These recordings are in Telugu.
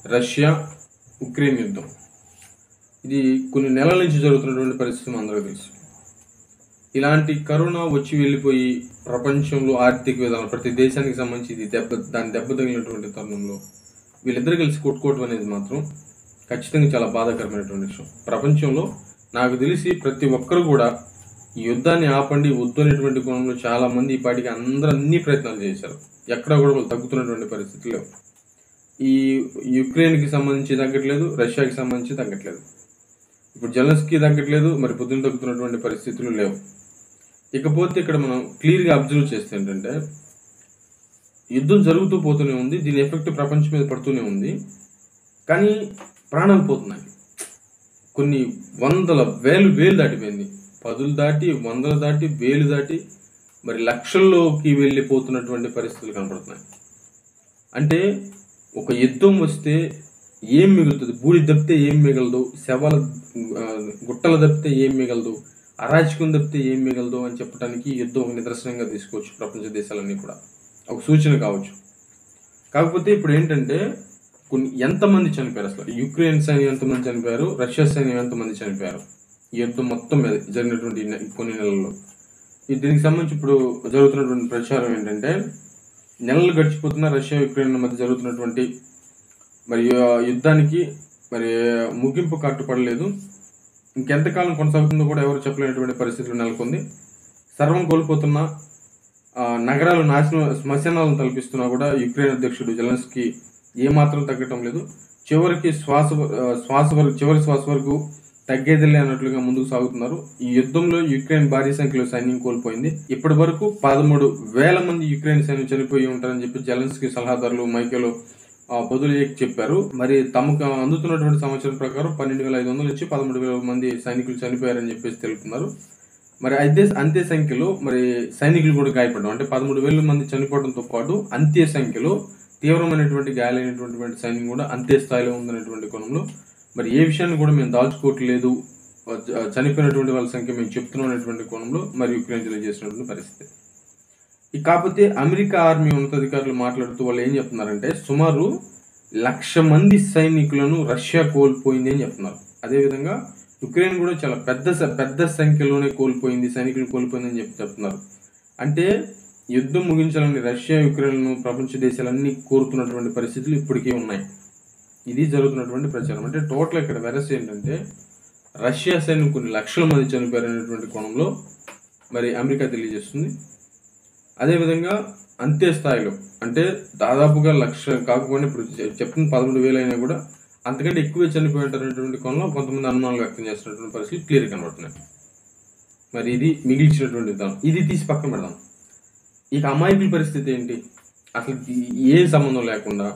రష్యా ఉక్రెయిన్ యుద్ధం. ఇది కొన్ని నెలల నుంచి జరుగుతున్నటువంటి పరిస్థితి అందరికీ తెలుసు. ఇలాంటి కరోనా వచ్చి వెళ్ళిపోయి ప్రపంచంలో ఆర్థిక విధానం ప్రతి దేశానికి సంబంధించి ఇది దాని దెబ్బ తగిలినటువంటి తరుణంలో వీళ్ళిద్దరు కలిసి కొట్టుకోవటం అనేది మాత్రం ఖచ్చితంగా చాలా బాధాకరమైనటువంటి విషయం. ప్రపంచంలో నాకు తెలిసి ప్రతి ఒక్కరు కూడా ఈ యుద్ధాన్ని ఆపండి వద్దు అనేటువంటి కోణంలో చాలా మంది ఈ పాటికి అందరూ అన్ని ప్రయత్నాలు చేశారు. ఎక్కడా కూడా వాళ్ళు తగ్గుతున్నటువంటి పరిస్థితి లేవు. ఈ యుక్రెయిన్కి సంబంధించి తగ్గట్లేదు, రష్యాకి సంబంధించి తగ్గట్లేదు, ఇప్పుడు జెలెన్స్కీ తగ్గట్లేదు, మరి పొద్దున తగ్గుతున్నటువంటి పరిస్థితులు లేవు. ఇకపోతే ఇక్కడ మనం క్లియర్గా అబ్జర్వ్ చేస్తే ఏంటంటే యుద్ధం జరుగుతూ పోతూనే ఉంది, దీని ఎఫెక్ట్ ప్రపంచం మీద పడుతూనే ఉంది, కానీ ప్రాణాలు పోతున్నాయి. కొన్ని వందల వేలు దాటిపోయింది, పదులు దాటి వందలు దాటి వేలు దాటి మరి లక్షల్లోకి వెళ్ళిపోతున్నటువంటి పరిస్థితులు కనపడుతున్నాయి. అంటే ఒక యుద్ధం వస్తే ఏం మిగులుతుంది? బూడి తప్పితే ఏం మిగలదు, శవాల గుట్టలు తప్పితే ఏం మిగలదు, అరాచకం తప్పితే ఏం మిగలదు అని చెప్పడానికి యుద్ధం ఒక నిదర్శనంగా తీసుకోవచ్చు. ప్రపంచ దేశాలన్నీ కూడా ఒక సూచన కావచ్చు. కాకపోతే ఇప్పుడు ఏంటంటే ఎంతమంది చనిపోయారు, అసలు యుక్రెయిన్ సైన్యం ఎంతమంది చనిపోయారు, రష్యా సైన్యం ఎంతమంది చనిపోయారు ఈ యుద్ధం మొత్తం మీద జరిగినటువంటి కొన్ని నెలల్లో. దీనికి సంబంధించి ఇప్పుడు జరుగుతున్నటువంటి ప్రచారం ఏంటంటే నెలలు గడిచిపోతున్న రష్యా యుక్రెయిన్ మధ్య జరుగుతున్నటువంటి మరి యుద్ధానికి మరి ముగింపు కట్టుపడలేదు. ఇంకెంతకాలం కొనసాగుతుందో కూడా ఎవరు చెప్పలేనటువంటి పరిస్థితులు నెలకొంది. సర్వం కోల్పోతున్న నగరాలు నాశనం, శ్మశానాలను తలపిస్తున్నా కూడా యుక్రెయిన్ అధ్యక్షుడు జెలెన్స్కీ ఏమాత్రం తగ్గటం లేదు. చివరి శ్వాస వరకు తగ్గేదిలే అన్నట్లుగా ముందుకు సాగుతున్నారు. ఈ యుద్ధంలో యుక్రెయిన్ భారీ సంఖ్యలో సైన్యం కోల్పోయింది. ఇప్పటి వరకు 13,000 మంది యుక్రెయిన్ సైన్యం చనిపోయి ఉంటారని చెప్పి జెలెన్స్కీ సలహాదారులు మైకేలో పొదులియకి చెప్పారు. మరి తమకు అందుతున్నటువంటి సమాచారం ప్రకారం 12,500 నుంచి 13,000 మంది సైనికులు చనిపోయారని చెప్పేసి తెలుపుతున్నారు. మరి అంతే సంఖ్యలో మరి సైనికులు కూడా గాయపడ్డారు. అంటే 13,000 మంది చనిపోవడంతో పాటు అంతే సంఖ్యలో తీవ్రమైనటువంటి గాయాలైనటువంటి సైన్యం కూడా అంతే స్థాయిలో ఉందనేటువంటి కోణంలో మరి ఏ విషయాన్ని కూడా మేము దాల్చుకోవట్లేదు, చనిపోయినటువంటి వాళ్ళ సంఖ్య మేము చెప్తున్నాం అనేటువంటి కోణంలో మరి యుక్రెయిన్ తెలియజేసినటువంటి పరిస్థితి. కాకపోతే అమెరికా ఆర్మీ ఉన్నతాధికారులు మాట్లాడుతూ వాళ్ళు ఏం చెప్తున్నారంటే సుమారు 1,00,000 మంది సైనికులను రష్యా కోల్పోయింది అని చెప్తున్నారు. అదేవిధంగా యుక్రెయిన్ కూడా చాలా పెద్ద సంఖ్యలోనే సైనికులు కోల్పోయింది అని చెప్తున్నారు. అంటే యుద్ధం ముగించాలని రష్యా యుక్రెయిన్ను ప్రపంచ దేశాలన్నీ కోరుతున్నటువంటి పరిస్థితులు ఇప్పటికీ ఉన్నాయి. ఇది జరుగుతున్నటువంటి ప్రచారం. అంటే టోటల్ ఇక్కడ వెరస్ ఏంటంటే రష్యా సైన్యం కొన్ని లక్షల మంది చనిపోయారనేటువంటి కోణంలో మరి అమెరికా తెలియజేస్తుంది. అదేవిధంగా అంతే స్థాయిలో అంటే దాదాపుగా 1,00,000 కాకపోయినా ఇప్పుడు చెప్పిన 13,000 అయినా కూడా అంతకంటే ఎక్కువే చనిపోయి ఉంటారనేటువంటి కోణంలో కొంతమంది అనుమానాలు వ్యక్తం చేస్తున్నటువంటి పరిస్థితులు క్లియర్ కనబడుతున్నాయి. మరి ఇది మిగిల్చినటువంటి విధానం. ఇది తీసి పక్కన పెడదాం. ఇక అమాయకుల పరిస్థితి ఏంటి? అసలు ఏ సంబంధం లేకుండా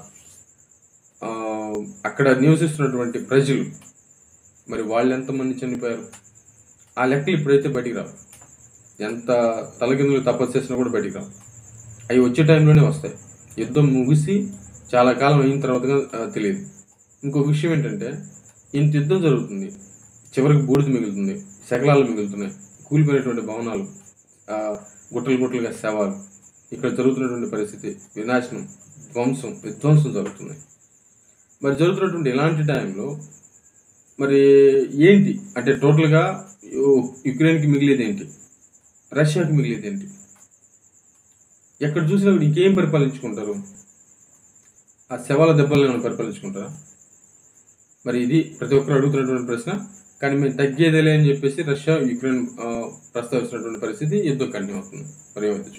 అక్కడ నివసిస్తున్నటువంటి ప్రజలు మరి వాళ్ళు ఎంతమంది చనిపోయారు ఆ లెక్కలు ఇప్పుడైతే బయటికి రావు. ఎంత తలకిందులు తపస్సు చేసినా కూడా బయటికి రావు. అవి వచ్చే టైంలోనే వస్తాయి. యుద్ధం ముగిసి చాలా కాలం అయిన తర్వాత తెలియదు. ఇంకో విషయం ఏంటంటే ఇంత యుద్ధం జరుగుతుంది, చివరికి బూడిద మిగులుతుంది, శకలాలు మిగులుతున్నాయి, కూలిపోయినటువంటి భవనాలు, గుట్టలుగా శవాలు. ఇక్కడ జరుగుతున్నటువంటి పరిస్థితి వినాశనం, విధ్వంసం జరుగుతున్నాయి. మరి జరుగుతున్నటువంటి ఇలాంటి టైంలో మరి ఏంటి అంటే టోటల్గా యుక్రెయిన్కి మిగిలేది ఏంటి, రష్యాకి మిగిలేది ఏంటి? ఎక్కడ చూసినా ఇంకేం పరిపాలించుకుంటారు? ఆ శవాల దెబ్బలను పరిపాలించుకుంటారా? మరి ఇది ప్రతి ఒక్కరు అడుగుతున్నటువంటి ప్రశ్న. కానీ మేము తగ్గేదేలే అని చెప్పేసి రష్యా యుక్రెయిన్ ప్రస్తావిస్తున్నటువంటి పరిస్థితి యుద్ధం కంటిన్యూ అవుతుంది. మరి